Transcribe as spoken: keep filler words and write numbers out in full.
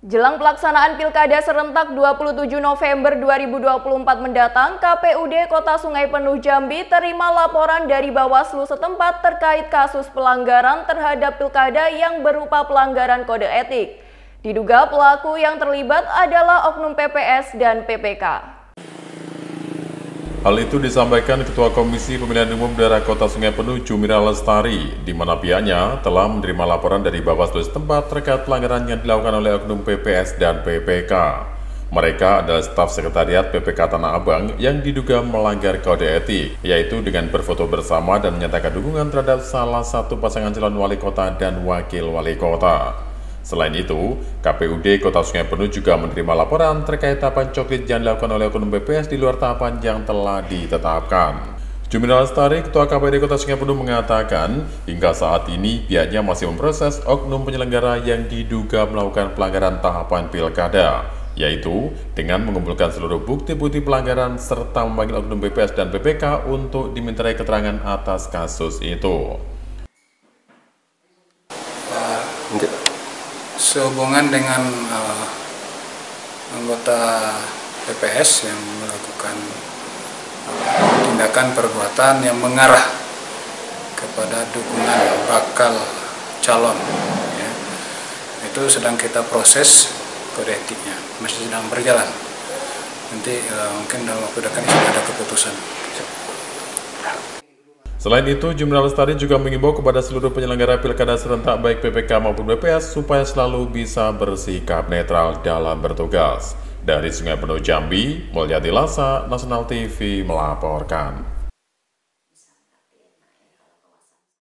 Jelang pelaksanaan Pilkada serentak dua puluh tujuh November dua ribu dua puluh empat mendatang, K P U D Kota Sungai Penuh Jambi terima laporan dari Bawaslu setempat terkait kasus pelanggaran terhadap Pilkada yang berupa pelanggaran kode etik. Diduga pelaku yang terlibat adalah oknum P P S dan P P K. Hal itu disampaikan Ketua Komisi Pemilihan Umum Daerah Kota Sungai Penuh Jumira Lestari, di mana pihaknya telah menerima laporan dari Bawaslu setempat terkait pelanggaran yang dilakukan oleh oknum P P S dan P P K. Mereka adalah staf sekretariat P P K Tanah Abang yang diduga melanggar kode etik, yaitu dengan berfoto bersama dan menyatakan dukungan terhadap salah satu pasangan calon wali kota dan wakil wali kota. Selain itu, K P U D Kota Sungai Penuh juga menerima laporan terkait tahapan coklit yang dilakukan oleh oknum P P S di luar tahapan yang telah ditetapkan. Jumira Lestari, Ketua K P U D Kota Sungai Penuh mengatakan, hingga saat ini pihaknya masih memproses oknum penyelenggara yang diduga melakukan pelanggaran tahapan pilkada, yaitu dengan mengumpulkan seluruh bukti-bukti pelanggaran serta memanggil oknum P P S dan P P K untuk dimintai keterangan atas kasus itu. Sehubungan dengan uh, anggota P P S yang melakukan uh, tindakan perbuatan yang mengarah kepada dukungan bakal calon, ya, itu sedang kita proses kode etiknya, masih sedang berjalan. Nanti uh, mungkin dalam waktu dekat sudah ada keputusan. Selain itu, Jumira Lestari juga mengimbau kepada seluruh penyelenggara pilkada serentak baik P P K maupun P P S supaya selalu bisa bersikap netral dalam bertugas. Dari Sungai Penuh Jambi, Mulyadi Lasa, Nasional T V melaporkan.